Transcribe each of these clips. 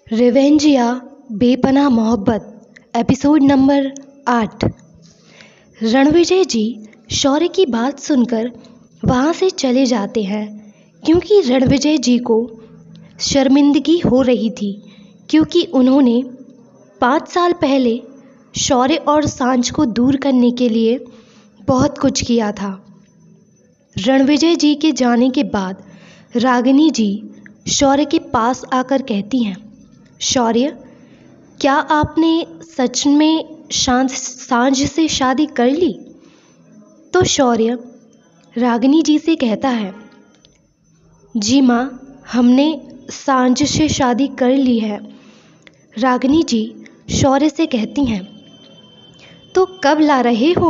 Revenge या Bepanah Mohabbat episode number 8। Ranvijay ji Shaurya की बात सुनकर वहाँ से चले जाते हैं क्योंकि रणविजय जी को शर्मिंदगी हो रही थी क्योंकि उन्होंने 5 साल पहले शौर्य और सांझ को दूर करने के लिए बहुत कुछ किया था। रणविजय जी के जाने के बाद रागिनी जी शौर्य के पास आकर कहती हैं, शौर्य, क्या आपने सच में सांझ से शादी कर ली? तो शौर्य रागिनी जी से कहता है, जी माँ, हमने सांझ से शादी कर ली है। रागिनी जी शौर्य से कहती हैं, तो कब ला रहे हो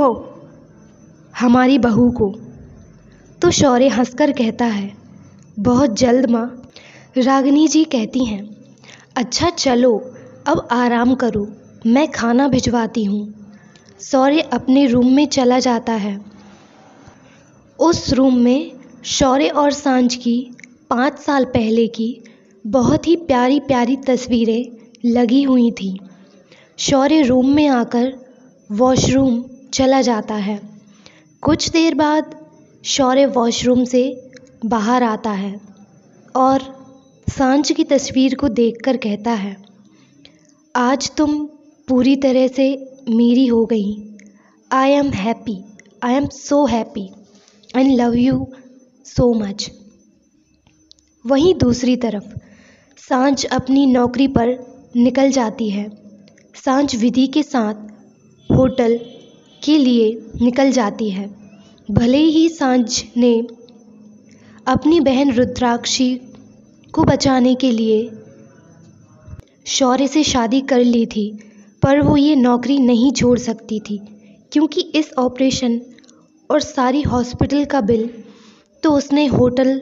हमारी बहू को? तो शौर्य हंसकर कहता है, बहुत जल्द माँ। रागिनी जी कहती हैं, अच्छा चलो अब आराम करो, मैं खाना भिजवाती हूँ। शौर्य अपने रूम में चला जाता है। उस रूम में शौर्य और सांझ की 5 साल पहले की बहुत ही प्यारी प्यारी तस्वीरें लगी हुई थीं। शौर्य रूम में आकर वॉशरूम चला जाता है। कुछ देर बाद शौर्य वॉशरूम से बाहर आता है और सांझ की तस्वीर को देखकर कहता है, आज तुम पूरी तरह से मेरी हो गई। I am happy, I am so happy and love you so much. वहीं दूसरी तरफ सांझ अपनी नौकरी पर निकल जाती है। सांझ विधि के साथ होटल के लिए निकल जाती है। भले ही सांझ ने अपनी बहन रुद्राक्षी को बचाने के लिए शौर्य से शादी कर ली थी, पर वो ये नौकरी नहीं छोड़ सकती थी क्योंकि इस ऑपरेशन और सारी हॉस्पिटल का बिल तो उसने होटल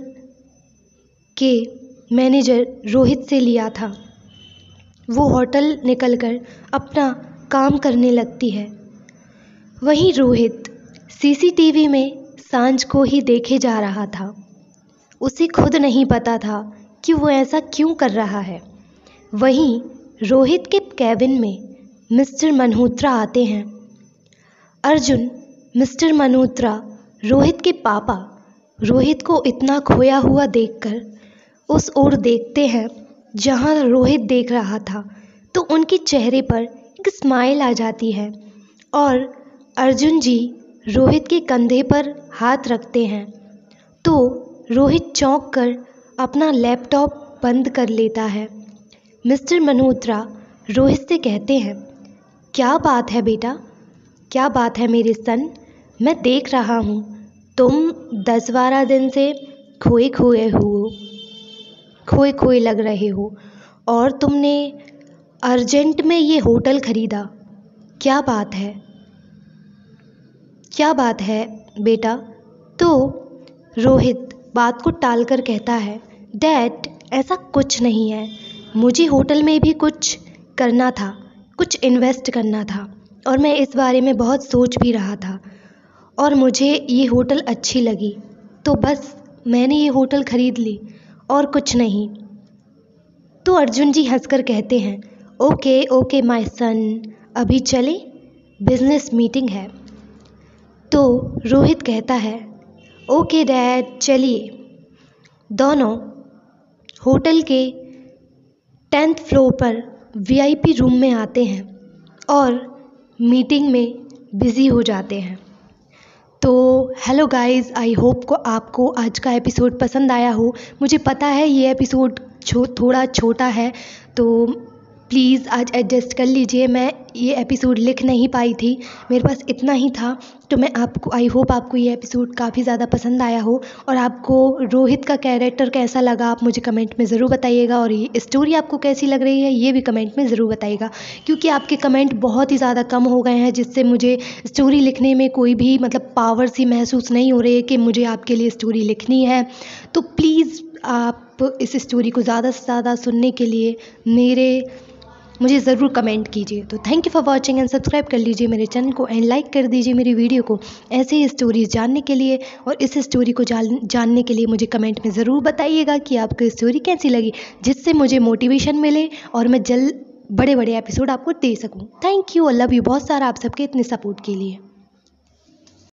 के मैनेजर रोहित से लिया था। वो होटल निकलकर अपना काम करने लगती है। वहीं रोहित सीसीटीवी में सांझ को ही देखे जा रहा था। उसे खुद नहीं पता था कि वो ऐसा क्यों कर रहा है। वहीं रोहित के कैबिन में मिस्टर मल्होत्रा आते हैं। अर्जुन, मिस्टर मल्होत्रा रोहित के पापा रोहित को इतना खोया हुआ देखकर उस ओर देखते हैं जहां रोहित देख रहा था, तो उनके चेहरे पर एक स्माइल आ जाती है और अर्जुन जी रोहित के कंधे पर हाथ रखते हैं तो रोहित चौंक कर अपना लैपटॉप बंद कर लेता है। मिस्टर मल्होत्रा रोहित से कहते हैं, क्या बात है बेटा, क्या बात है मेरे सन? मैं देख रहा हूँ तुम 10-12 दिन से खोए लग रहे हो और तुमने अर्जेंट में ये होटल खरीदा। क्या बात है, क्या बात है बेटा? तो रोहित बात को टालकर कहता है, डैड, ऐसा कुछ नहीं है। मुझे होटल में भी कुछ करना था, कुछ इन्वेस्ट करना था और मैं इस बारे में बहुत सोच भी रहा था और मुझे ये होटल अच्छी लगी तो बस मैंने ये होटल ख़रीद ली और कुछ नहीं। तो अर्जुन जी हंसकर कहते हैं, ओके ओके माय सन, अभी चले, बिजनेस मीटिंग है। तो रोहित कहता है, ओके डैड, चलिए। दोनों होटल के 10th फ्लोर पर वीआईपी रूम में आते हैं और मीटिंग में बिज़ी हो जाते हैं। तो हेलो गाइस, आई होप को आपको आज का एपिसोड पसंद आया हो। मुझे पता है ये एपिसोड थोड़ा छोटा है तो प्लीज़ आज एडजस्ट कर लीजिए। मैं ये एपिसोड लिख नहीं पाई थी, मेरे पास इतना ही था, तो मैं आपको आई होप आपको ये एपिसोड काफ़ी ज़्यादा पसंद आया हो और आपको रोहित का कैरेक्टर कैसा लगा आप मुझे कमेंट में ज़रूर बताइएगा और ये स्टोरी आपको कैसी लग रही है ये भी कमेंट में ज़रूर बताइएगा क्योंकि आपके कमेंट बहुत ही ज़्यादा कम हो गए हैं, जिससे मुझे स्टोरी लिखने में कोई भी पावर सी महसूस नहीं हो रही है कि मुझे आपके लिए स्टोरी लिखनी है। तो प्लीज़ आप इस स्टोरी को ज़्यादा से ज़्यादा सुनने के लिए मुझे ज़रूर कमेंट कीजिए। तो thank you for watching and subscribe कर लीजिए मेरे चैनल को एंड लाइक कर दीजिए मेरी वीडियो को ऐसे ही स्टोरीज़ जानने के लिए। और इस स्टोरी को जानने के लिए मुझे कमेंट में ज़रूर बताइएगा कि आपको स्टोरी कैसी लगी, जिससे मुझे मोटिवेशन मिले और मैं जल्द बड़े बड़े एपिसोड आपको दे सकूं। Thank you, I love you बहुत सारा आप सबके इतने सपोर्ट के लिए।